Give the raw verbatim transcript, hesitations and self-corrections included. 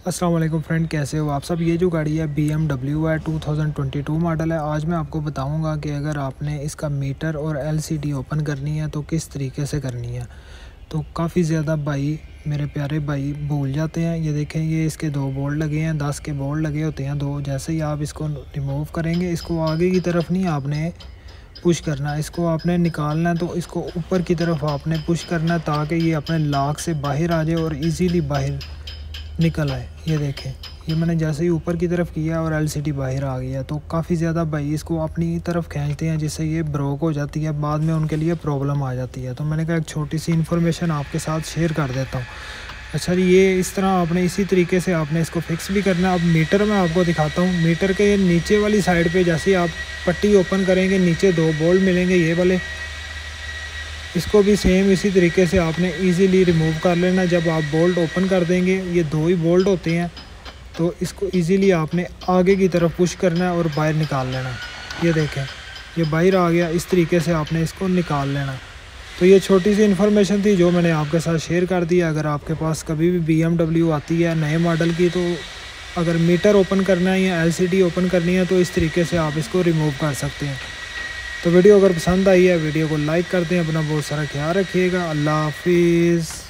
अस्सलाम वालेकुम फ्रेंड, कैसे हो आप सब। ये जो गाड़ी है बी एम डब्ल्यू है, two thousand twenty two model है। आज मैं आपको बताऊंगा कि अगर आपने इसका मीटर और एल सी डी ओपन करनी है तो किस तरीके से करनी है। तो काफ़ी ज़्यादा भाई, मेरे प्यारे भाई, भूल जाते हैं। ये देखें, ये इसके दो बोल्ट लगे हैं, दस के बोल्ट लगे होते हैं दो। जैसे ही आप इसको रिमूव करेंगे, इसको आगे की तरफ नहीं आपने पुश करना, इसको आपने निकालना है। तो इसको ऊपर की तरफ आपने पुश करना है ताकि ये अपने लॉक से बाहर आ जाए और इजीली बाहर निकल आए। ये देखें, ये मैंने जैसे ही ऊपर की तरफ किया और एलसीडी बाहर आ गया। तो काफ़ी ज़्यादा भाई इसको अपनी तरफ खींचते हैं, जिससे ये ब्रोक हो जाती है, बाद में उनके लिए प्रॉब्लम आ जाती है। तो मैंने कहा एक छोटी सी इन्फॉर्मेशन आपके साथ शेयर कर देता हूँ। अच्छा जी, ये इस तरह आपने इसी तरीके से आपने इसको फिक्स भी करना है। अब मीटर मैं आपको दिखाता हूँ। मीटर के नीचे वाली साइड पर जैसे ही आप पट्टी ओपन करेंगे, नीचे दो बोल्ट मिलेंगे ये वाले। इसको भी सेम इसी तरीके से आपने इजीली रिमूव कर लेना। जब आप बोल्ट ओपन कर देंगे, ये दो ही बोल्ट होते हैं, तो इसको इजीली आपने आगे की तरफ पुश करना है और बाहर निकाल लेना। ये देखें, ये बाहर आ गया। इस तरीके से आपने इसको निकाल लेना। तो ये छोटी सी इन्फॉर्मेशन थी जो मैंने आपके साथ शेयर कर दी। अगर आपके पास कभी भी बी एम डब्ल्यू आती है नए मॉडल की, तो अगर मीटर ओपन करना है या एल सी डी ओपन करनी है तो इस तरीके से आप इसको रिमूव कर सकते हैं। तो वीडियो अगर पसंद आई है, वीडियो को लाइक कर दें। अपना बहुत सारा ख्याल रखिएगा। अल्लाह हाफिज़।